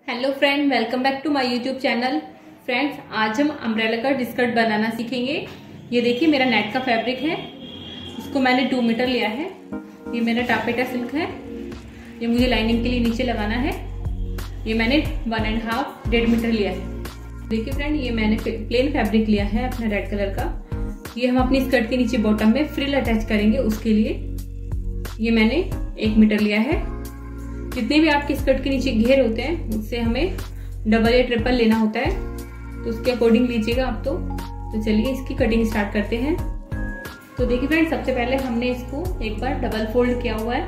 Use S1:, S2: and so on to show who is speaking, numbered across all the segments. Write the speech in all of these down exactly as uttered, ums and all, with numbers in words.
S1: Hello friend, welcome back to my YouTube channel. Friends, आज हम umbrella का डिस्कर्ट बनाना सीखेंगे। ये देखिए मेरा नेट का फैब्रिक है, इसको मैंने टू मीटर लिया है। ये मेरा टापेटा सिल्क है, ये मुझे लाइनिंग के लिए नीचे लगाना है। ये मैंने वन एंड हाफ डेढ़ मीटर लिया है। देखिए फ्रेंड, ये मैंने प्लेन फैब्रिक लिया है अपना रेड कलर का। ये हम अपनी स्कर्ट के नीचे बॉटम में फ्रिल अटैच करेंगे, उसके लिए ये मैंने एक मीटर लिया है। जितने भी आपके स्कर्ट के नीचे घेर होते हैं उससे हमें डबल या ट्रिपल लेना होता है, तो उसके अकॉर्डिंग लीजिएगा आप। तो तो चलिए इसकी कटिंग स्टार्ट करते हैं। तो देखिए फ्रेंड, सबसे पहले हमने इसको एक बार डबल फोल्ड किया हुआ है।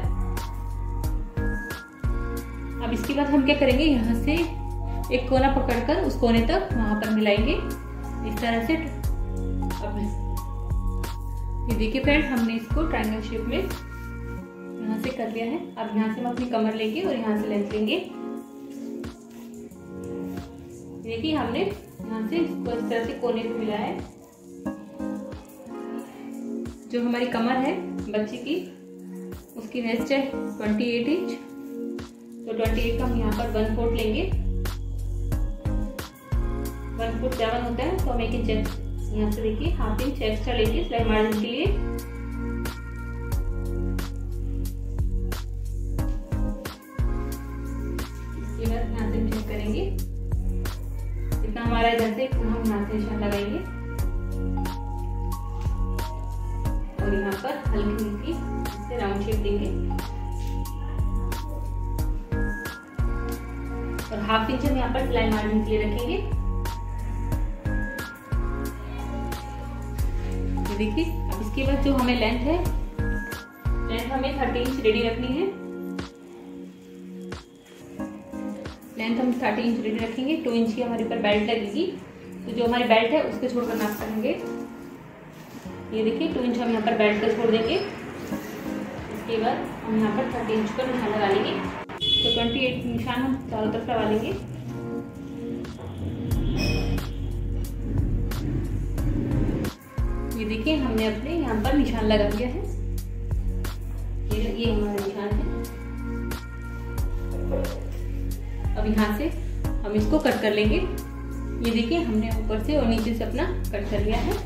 S1: अब इसके बाद हम क्या करेंगे, यहाँ से एक कोना पकड़कर उस कोने तक वहां पर मिलाएंगे इस तरह से। अब ये देखिए फ्रेंड, हमने इसको ट्रायंगल शेप में यहाँ से कर लिया है। अब यहाँ से हम अपनी कमर लेंगे और यहाँ से लेंथ लेंगे। देखिए हमने यहाँ से इसको इस तरह से कोने पे मिला है। जो हमारी कमर है बच्चे की, उसकी वेस्ट है अट्ठाईस इंच, तो अट्ठाईस का हम यहाँ पर वन फोर्थ लेंगे। वन फोर्थ सेवन होता है, तो हम एक इंच यहाँ से देखिए हाफ इंच एक्स्ट्रा लेंगे सिलाई मार्जिन के लिए। यहाँ से चेक करेंगे जितना हमारा इधर से हम यहाँ से निशान लगाएंगे और यहाँ पर हल्की हल्की इससे राउंड शेप देंगे और हाफ इंच हम यहाँ पर सिलाई मार्जिन के लिए रखेंगे। ये देखिए, अब इसके बाद जो हमें लेंथ है, लेंथ हमें थर्टी इंच रेडी रखनी है। लेंथ हम थर्टी इंच रेडी रखेंगे। टू इंच की हमारे ऊपर बेल्ट लगेगी, तो जो हमारी बेल्ट है उसको छोड़कर नाप करेंगे। ये देखिए टू इंच हम यहाँ पर बेल्ट का छोड़ देंगे। इसके बाद हम यहाँ पर थर्टी इंच पर निशान लगा लेंगे, तो अट्ठाईस निशान हम चारों तरफ लगा लेंगे। ये देखिए हमने अपने यहाँ पर निशान लगा दिया है। ये ये हमारा निशान है। अब यहाँ से हम इसको कट कर लेंगे। ये देखिए हमने ऊपर से और नीचे से अपना कट कर लिया है।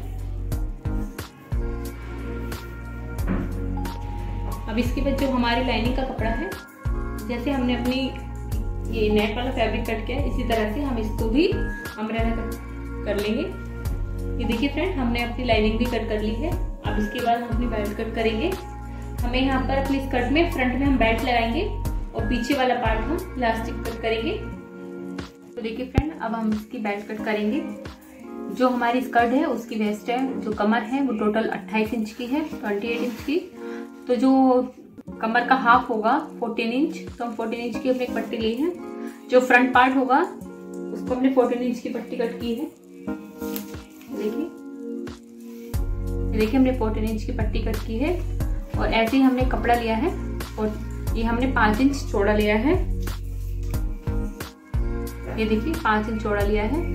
S1: अब इसके बाद जो हमारी लाइनिंग का कपड़ा है, जैसे हमने अपनी ये नेट वाला फैब्रिक कट किया है, इसी तरह से हम इसको भी अम्ब्रेला कट कर लेंगे। ये देखिए फ्रेंड, हमने अपनी लाइनिंग भी कट कर ली है। अब इसके बाद हम अपनी बेल्ट कट करेंगे। हमें यहाँ पर अपनी स्कर्ट में फ्रंट में हम बेल्ट लगाएंगे और पीछे वाला पार्ट हम इलास्टिक कट करेंगे। तो देखिए फ्रेंड, अब हम इसकी बेल्ट कट करेंगे। जो हमारी स्कर्ट है उसकी वेस्ट है, जो कमर है वो टोटल अट्ठाईस इंच की है, अट्ठाईस इंच की। तो जो कमर का हाफ होगा चौदह इंच, तो हम चौदह इंच की हमने एक पट्टी ली है। जो फ्रंट पार्ट होगा उसको हमने चौदह इंच की पट्टी कट की है। देखिए देखिए हमने चौदह इंच की पट्टी कट की है और ऐसे ही हमने कपड़ा लिया है और ये हमने पांच इंच चौड़ा लिया है। ये देखिए पांच इंच चौड़ा लिया है।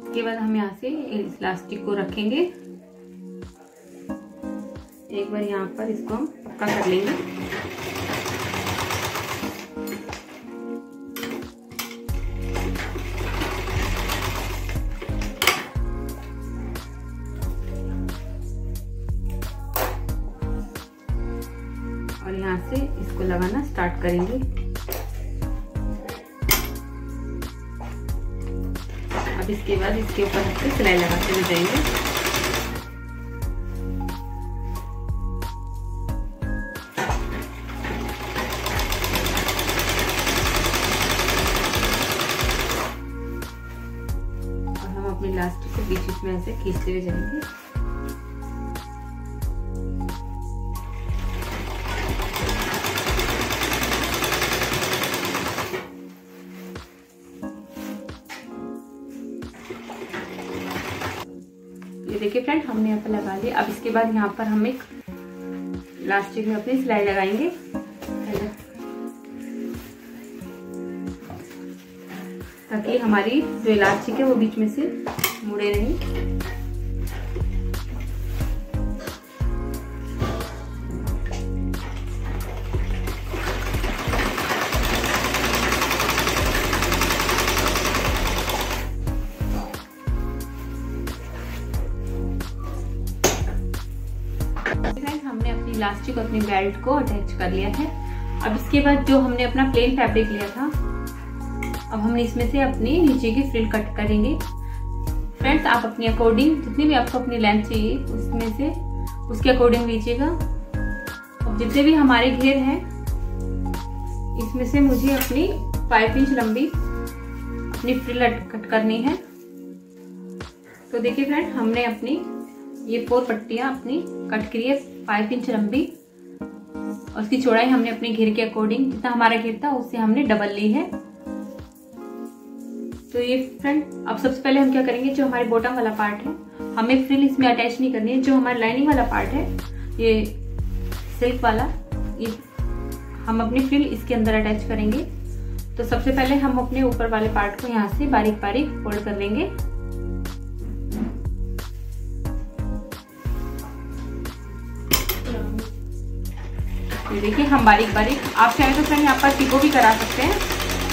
S1: इसके बाद हम यहाँ से इस इलास्टिक को रखेंगे, एक बार यहाँ पर इसको हम पक्का कर लेंगे। और यहाँ से इसको लगाना स्टार्ट करेंगे। अब इसके बाद इसके ऊपर हम सिलाई लगाते हुए जाएंगे। अपने इलास्टिक को बीच बीच में ऐसे खींचते हुए जाएंगे। ये देखिए फ्रेंड, हमने यहाँ पर लगा लिया। अब इसके बाद यहाँ पर हम एक इलास्टिक में अपनी सिलाई लगाएंगे, ताकि हमारी जो इलास्टिक है वो बीच में से मुड़े नहीं। हमने अपनी इलास्टिक और अपनी बेल्ट को अटैच कर लिया है। अब इसके बाद जो हमने अपना प्लेन फैब्रिक लिया था, अब हमने इसमें से अपनी नीचे की फ्रिल कट करेंगे। फ्रेंड्स, आप अपने अकॉर्डिंग जितनी भी आपको अपनी लेंथ चाहिए उसमें से उसके अकॉर्डिंग लीजिएगा। अब जितने भी हमारे घेर हैं इसमें से मुझे अपनी फाइव इंच लंबी अपनी फ्रिल कट करनी है। तो देखिए फ्रेंड, हमने अपनी ये फोर पट्टियां अपनी कट करी है फाइव इंच लंबी, और उसकी चौड़ाई हमने अपने घेर के अकॉर्डिंग, जितना हमारा घेर था उससे हमने डबल ली है। तो ये फ्रेंड, अब सबसे पहले हम क्या करेंगे, जो हमारे बॉटम वाला पार्ट है हमें फ्रिल इसमें अटैच नहीं करनी है। जो हमारा लाइनिंग वाला पार्ट है, ये सिल्क वाला, ये हम अपनी फ्रिल इसके अंदर अटैच करेंगे। तो सबसे पहले हम अपने ऊपर वाले पार्ट को यहाँ से बारीक बारीक फोल्ड कर लेंगे। ये देखिए, हम बारीक बारीक, आप चाहे तो फ्रेंड यहाँ पर पिको भी करा सकते हैं।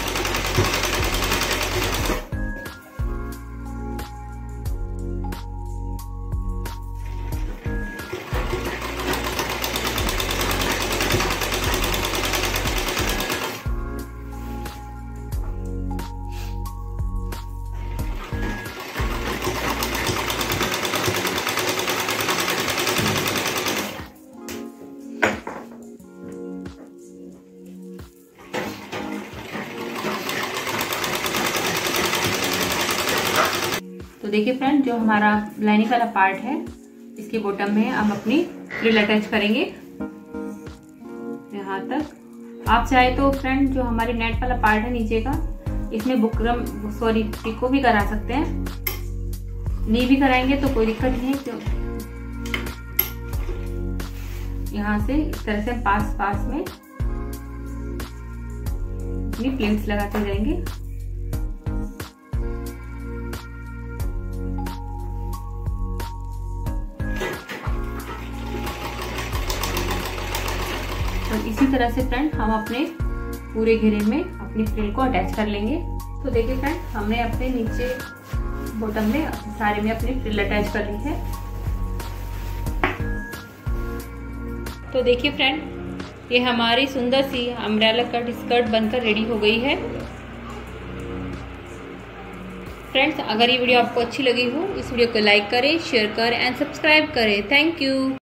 S1: तो देखिए फ्रेंड, जो हमारा लाइनिंग वाला पार्ट है इसके बॉटम में हम अपनी फ्रिल अटैच करेंगे यहाँ तक। आप चाहे तो फ्रेंड जो हमारी नेट वाला पार्ट है नीचे का, इसमें बुकरम सॉरी पिको भी करा सकते हैं। नहीं भी कराएंगे तो कोई दिक्कत नहीं है, क्यों यहाँ से इस तरह से पास पास में अपनी प्लेट्स लगाते जाएंगे। और इसी तरह से फ्रेंड हम अपने पूरे घेरे में अपनी फ्रिल को अटैच कर लेंगे। तो देखिए फ्रेंड, हमने अपने नीचे बॉटम में सारे में अपनी फ्रिल अटैच कर ली है। तो देखिए फ्रेंड, ये हमारी सुंदर सी अम्ब्रेला कट स्कर्ट बनकर रेडी हो गई है। फ्रेंड्स, अगर ये वीडियो आपको अच्छी लगी हो, इस वीडियो को लाइक करें, शेयर करें एंड सब्सक्राइब करें। Thank you.